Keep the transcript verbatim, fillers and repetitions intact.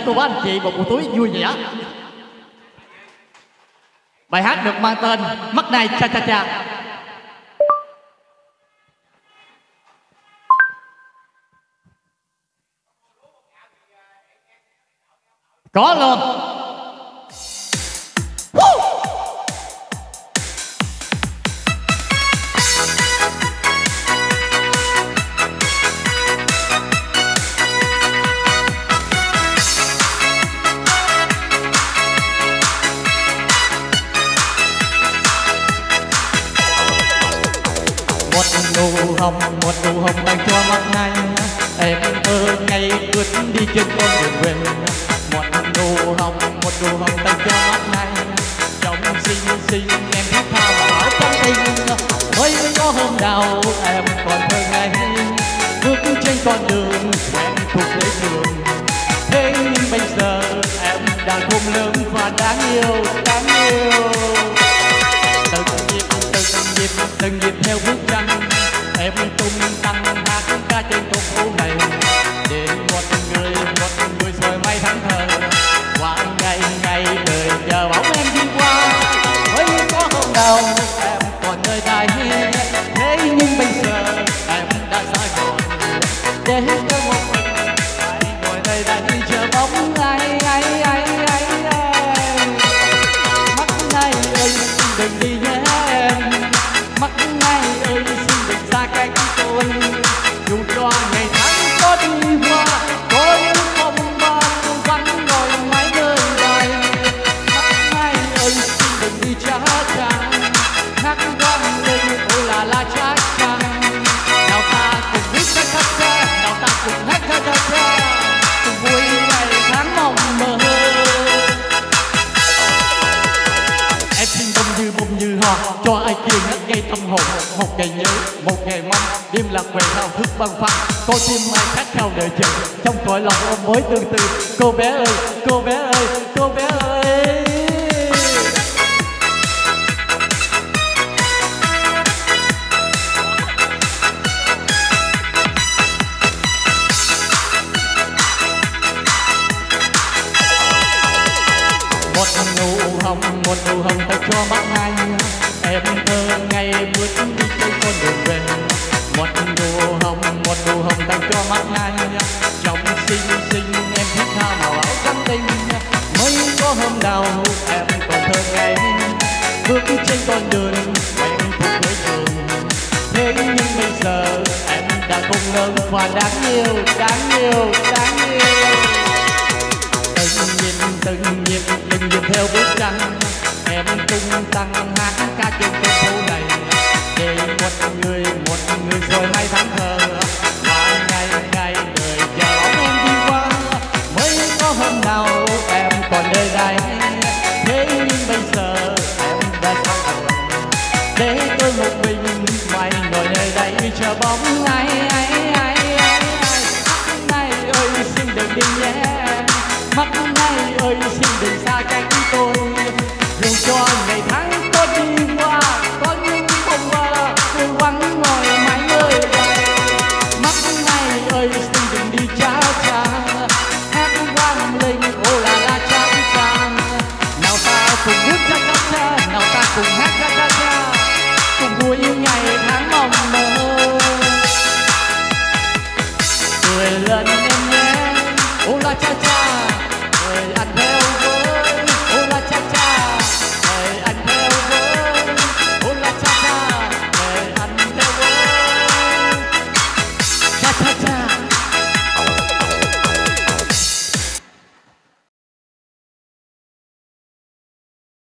cô bác anh chị một buổi tối vui vẻ. Bài hát được mang tên Mắt Này Cha Cha Cha. Có luôn. Một nụ hồng, một nụ hồng dành cho mắt này. Em ơi ngày bước đi trên con đường về. Một nụ hồng, một nụ hồng dành cho mắt này. Trong xinh xinh em thích tha vào áo trắng tinh. Mới có hôm nào em còn thơ ngây, bước trên con đường quen thuộc lễ đường. Thế nhưng bây giờ em đã khôn lớn và đáng yêu, đáng yêu. Từng nhịp, từng nhịp, từng nhịp theo bước chân em tung tăng hát ca trên con phố này. Để một người, một người rồi may thắng thờ. Qua ngày ngày đời chờ bóng em đi qua. Mới có hôm nào em còn nơi đây. Thế nhưng bây giờ em đã xa rồi. Để cho một mình phải ngồi nơi đây chờ bóng ai ai ai ai ai. Mắt này ơi xin đừng đi nhé em. Mắt này ơi xin đừng xa cách tôi. Dù cho ngày tháng có đi qua, có những phong ba cũng vẫn ngồi mãi nơi đây. Mắt này ơi xin đừng đi cha cha. Hát vang lên ôi là la cha cha. Nào ta cùng biết cha cha cha, nào ta cùng hát cha cha cha. Cùng vui ngày tháng mong mơ. Em xin bông như bông như hoa, cho ai kia ngất gây tâm hồn. Một ngày nhớ, một ngày mong, đêm lạc về thao thức băng phăng. Có tim mai khát khao đợi chờ, trong cõi lòng ôm mối tương tư. Cô bé ơi, cô bé ơi, cô bé ơi. Một nụ hồng, một nụ hồng dành cho mắt này. Em thơ ngày bước đi trên con đường về. Một nụ hồng, một nụ hồng dành cho mắt này. Trong xinh xinh em thích tha màu áo trắng tinh. Mới có hôm nào em còn thơ ngây, bước trên con đường quen thuộc lối trường. Thế nhưng bây giờ em đã không lớn và đáng yêu, đáng yêu, đáng yêu. Từng nhịp, từng nhịp, từng nhịp theo bước chân em tung tăng hát ca trên con phố này. Để một người, một người rồi hai tháng thờ. Qua ngày ngày đời chờ bóng em đi qua. Mới có hôm nào em còn nơi đây. Thế nhưng bây giờ em đã xa rồi. Để tôi một mình mãi ngồi nơi đây chờ bóng ai ai ai ai ai. Mắt này ơi xin đừng đi nhé. Mắt này ơi xin đừng